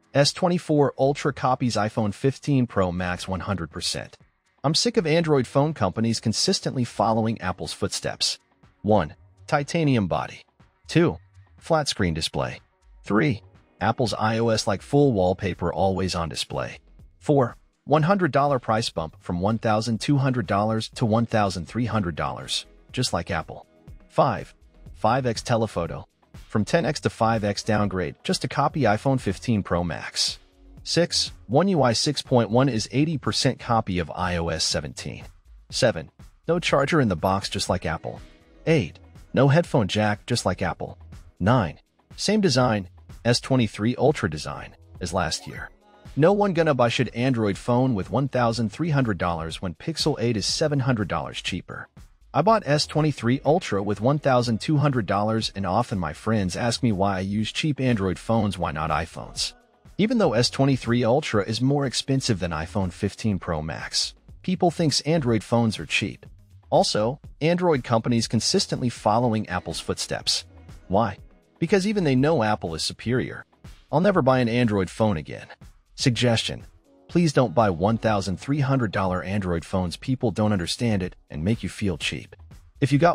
S24 Ultra copies iPhone 15 Pro Max 100%. I'm sick of Android phone companies consistently following Apple's footsteps. 1. Titanium body. 2. Flat screen display. 3. Apple's iOS-like full wallpaper always on display. 4. $100 price bump from $1,200 to $1,300, just like Apple. 5. 5x telephoto. From 10x to 5x downgrade just to copy iPhone 15 Pro Max. 6. One UI 6.1 is 80% copy of iOS 17. 7. No charger in the box just like Apple. 8. No headphone jack just like Apple. 9. Same design, S23 Ultra design, as last year. No one gonna buy shit Android phone with $1,300 when Pixel 8 is $700 cheaper. I bought S23 Ultra with $1,200 and often my friends ask me why I use cheap Android phones, why not iPhones. Even though S23 Ultra is more expensive than iPhone 15 Pro Max, people thinks Android phones are cheap. Also, Android companies consistently following Apple's footsteps. Why? Because even they know Apple is superior. I'll never buy an Android phone again. Suggestion: please don't buy $1,300 Android phones. People don't understand it and make you feel cheap. If you got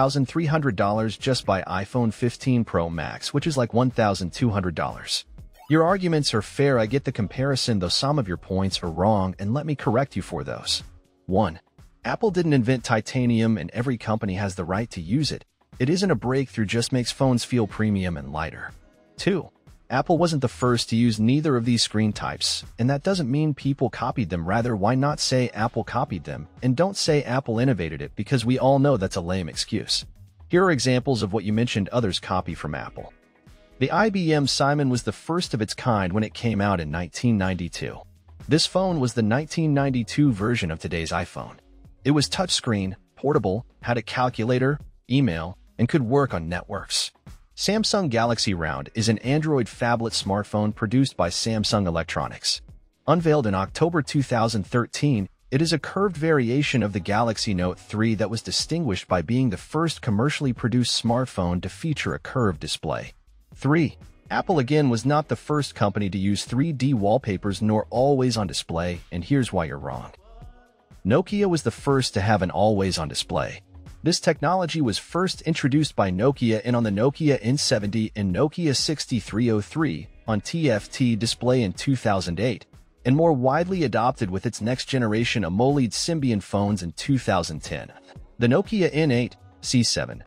$1,300, just buy iPhone 15 Pro Max, which is like $1,200. Your arguments are fair, I get the comparison, though some of your points are wrong, and let me correct you for those. 1. Apple didn't invent titanium and every company has the right to use it. It isn't a breakthrough, just makes phones feel premium and lighter. 2. Apple wasn't the first to use neither of these screen types, and that doesn't mean people copied them. Rather, why not say Apple copied them, and don't say Apple innovated it, because we all know that's a lame excuse. Here are examples of what you mentioned others copy from Apple. The IBM Simon was the first of its kind when it came out in 1992. This phone was the 1992 version of today's iPhone. It was touchscreen, portable, had a calculator, email, and could work on networks. Samsung Galaxy Round is an Android phablet smartphone produced by Samsung Electronics. Unveiled in October 2013, it is a curved variation of the Galaxy Note 3 that was distinguished by being the first commercially produced smartphone to feature a curved display. 3. Apple again was not the first company to use 3D wallpapers nor always-on display, and here's why you're wrong. Nokia was the first to have an always-on display. This technology was first introduced by Nokia on the Nokia N70 and Nokia 6303 on TFT display in 2008, and more widely adopted with its next-generation AMOLED Symbian phones in 2010. The Nokia N8, C7,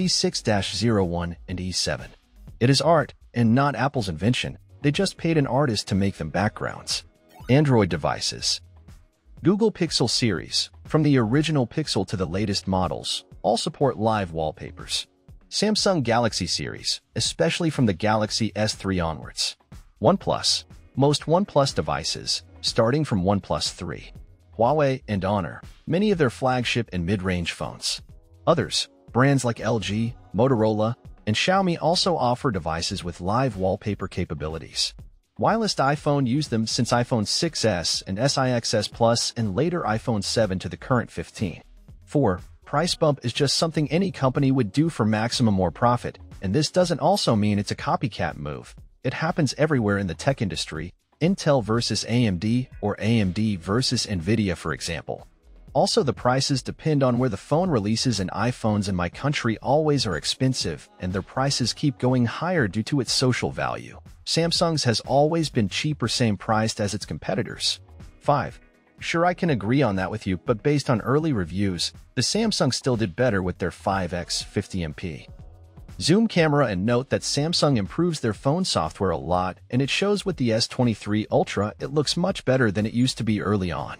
C6-01, and E7. It is art, and not Apple's invention. They just paid an artist to make them backgrounds. Android devices. Google Pixel series, from the original Pixel to the latest models, all support live wallpapers. Samsung Galaxy series, especially from the Galaxy S3 onwards. OnePlus. Most OnePlus devices, starting from OnePlus 3. Huawei and Honor, many of their flagship and mid-range phones. Others, brands like LG, Motorola, and Xiaomi also offer devices with live wallpaper capabilities. Whilst iPhone used them since iPhone 6s and SIXS Plus and later iPhone 7 to the current 15. 4. Price bump is just something any company would do for maximum more profit, and this doesn't also mean it's a copycat move. It happens everywhere in the tech industry, Intel versus AMD or AMD versus Nvidia for example. Also, the prices depend on where the phone releases, and iPhones in my country always are expensive, and their prices keep going higher due to its social value. Samsung's has always been cheaper, same priced as its competitors. 5. Sure, I can agree on that with you, but based on early reviews, the Samsung still did better with their 5x 50MP zoom camera, and note that Samsung improves their phone software a lot, and it shows with the S23 Ultra. It looks much better than it used to be early on.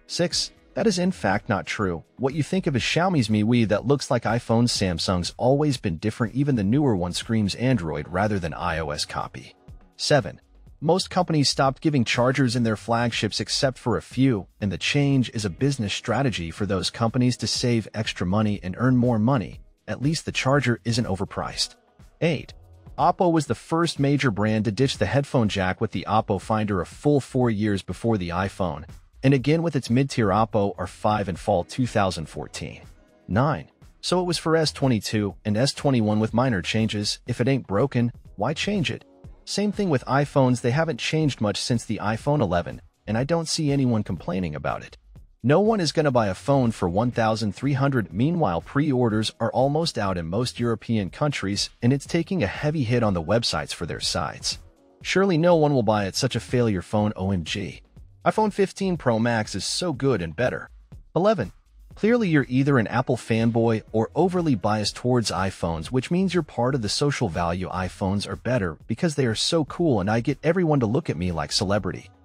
6. That is in fact not true. What you think of is Xiaomi's MIUI that looks like iPhone. Samsung's always been different, even the newer one screams Android rather than iOS copy. 7. Most companies stopped giving chargers in their flagships except for a few, and the change is a business strategy for those companies to save extra money and earn more money. At least the charger isn't overpriced. 8. Oppo was the first major brand to ditch the headphone jack with the Oppo Finder a full 4 years before the iPhone, and again with its mid-tier Oppo R5 in fall 2014. 9. So it was for S22 and S21 with minor changes. If it ain't broken, why change it? Same thing with iPhones, they haven't changed much since the iPhone 11, and I don't see anyone complaining about it. No one is going to buy a phone for $1,300. Meanwhile, pre-orders are almost out in most European countries, and it's taking a heavy hit on the websites for their sites. Surely no one will buy it, such a failure phone, OMG. iPhone 15 Pro Max is so good and better. 11. Clearly you're either an Apple fanboy or overly biased towards iPhones, which means you're part of the social value. iPhones are better because they are so cool and I get everyone to look at me like celebrity.